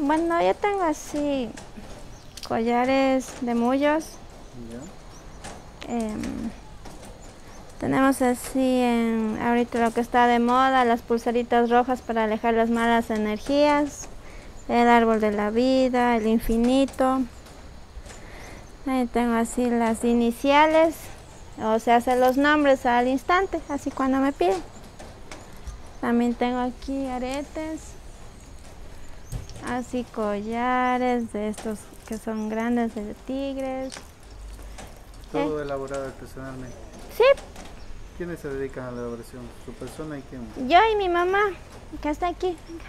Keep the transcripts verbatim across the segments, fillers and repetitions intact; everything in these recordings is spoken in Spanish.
Bueno, yo tengo así collares de mullos. ¿Ya? Eh, tenemos así en ahorita lo que está de moda, las pulseritas rojas para alejar las malas energías, el árbol de la vida, el infinito. Ahí tengo así las iniciales, o sea, hacer los nombres al instante, así cuando me piden. También tengo aquí aretes, así collares de estos que son grandes de tigres. Todo Eh. elaborado artesanalmente. Sí. ¿Quiénes se dedican a la elaboración? ¿Su persona y quién? Yo y mi mamá, que está aquí. Venga,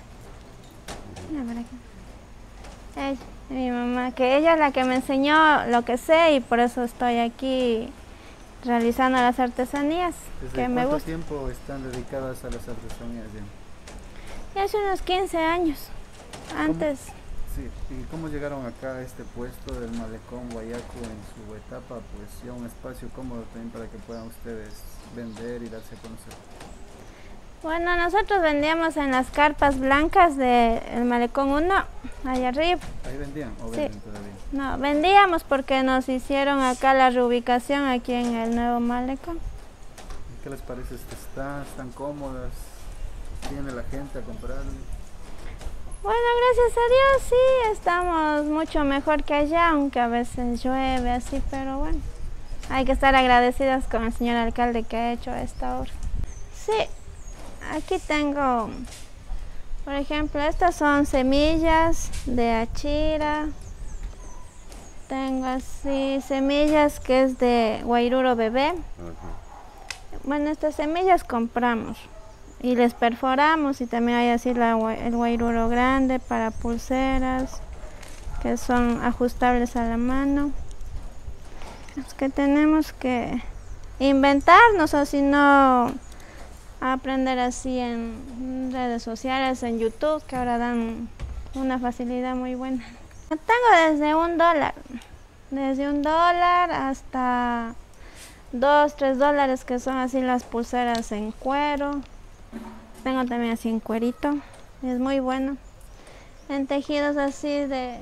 venga. Mira por aquí. Ella, mi mamá, que ella es la que me enseñó lo que sé y por eso estoy aquí realizando las artesanías ¿Desde que me cuánto gustan. tiempo están dedicadas a las artesanías ya? Ya hace unos quince años, antes. ¿Cómo? Sí, ¿y cómo llegaron acá a este puesto del Malecón Guayaco en su etapa? Pues ya un espacio cómodo también para que puedan ustedes vender y darse a conocer. Bueno, nosotros vendíamos en las carpas blancas del Malecón uno, allá arriba. ¿Ahí vendían o Sí. venden todavía? No, vendíamos porque nos hicieron acá la reubicación aquí en el nuevo Malecón. ¿Qué les parece este stand? ¿Están cómodas? ¿Viene la gente a comprar? Bueno, gracias a Dios sí, estamos mucho mejor que allá, aunque a veces llueve así, pero bueno, hay que estar agradecidas con el señor alcalde que ha hecho esta obra. Sí, aquí tengo, por ejemplo, estas son semillas de achira, tengo así semillas que es de guairuro bebé. Uh-huh. Bueno, estas semillas compramos y les perforamos y también hay así la, el guairuro grande para pulseras que son ajustables a la mano. Es que tenemos que inventarnos o si no aprender así en redes sociales, en YouTube, que ahora dan una facilidad muy buena. Tengo desde un dólar, desde un dólar hasta dos, tres dólares que son así las pulseras en cuero. Tengo también así en cuerito, es muy bueno. En tejidos así de,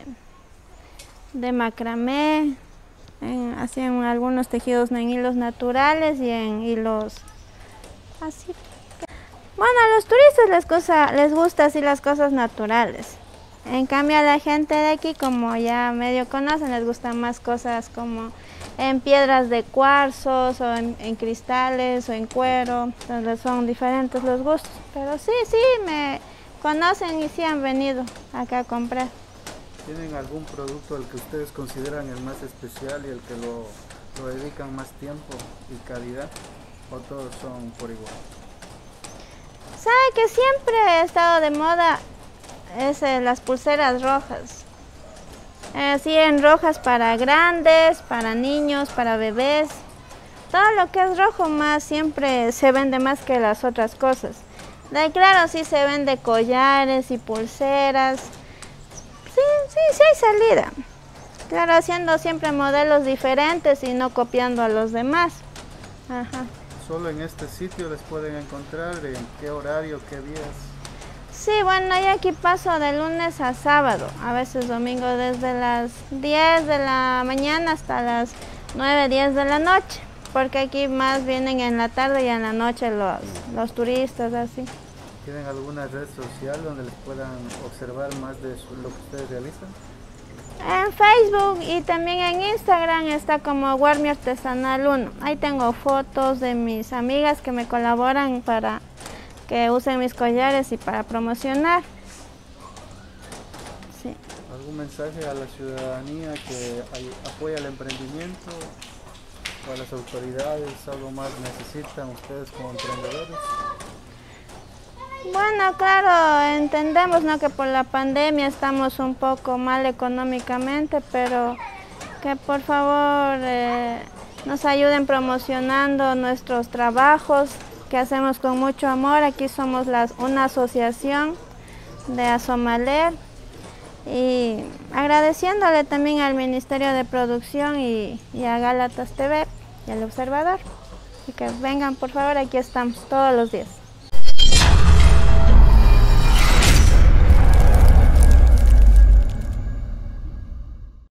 de macramé, en, así en algunos tejidos en hilos naturales y en hilos así. Bueno, a los turistas les, cosa, les gusta así las cosas naturales. En cambio a la gente de aquí, como ya medio conocen, les gustan más cosas como en piedras de cuarzos o en, en cristales o en cuero, entonces son diferentes los gustos, pero sí, sí, me conocen y sí han venido acá a comprar. ¿Tienen algún producto al que ustedes consideran el más especial y el que lo, lo dedican más tiempo y calidad, o todos son por igual? Sabe que siempre ha estado de moda es, eh, las pulseras rojas. Así en rojas para grandes, para niños, para bebés. Todo lo que es rojo más siempre se vende más que las otras cosas. De claro, sí se vende collares y pulseras. Sí, sí, sí hay salida. Claro, haciendo siempre modelos diferentes y no copiando a los demás. Ajá. ¿Solo en este sitio les pueden encontrar? ¿En qué horario, qué días? Sí, bueno, yo aquí paso de lunes a sábado, a veces domingo desde las diez de la mañana hasta las nueve, diez de la noche, porque aquí más vienen en la tarde y en la noche los, los turistas, así. ¿Tienen alguna red social donde les puedan observar más de su, lo que ustedes realizan? En Facebook y también en Instagram está como Guarmi Artesanal uno. Ahí tengo fotos de mis amigas que me colaboran para que usen mis collares y para promocionar. Sí. ¿Algún mensaje a la ciudadanía que hay, apoya el emprendimiento o a las autoridades? ¿Algo más necesitan ustedes como emprendedores? Bueno, claro, entendemos, ¿no?, que por la pandemia estamos un poco mal económicamente, pero que por favor eh, nos ayuden promocionando nuestros trabajos que hacemos con mucho amor. Aquí somos las, una asociación de Asomaler y agradeciéndole también al Ministerio de Producción y, y a Gálatas T V y al Observador. Y que vengan por favor, aquí estamos todos los días.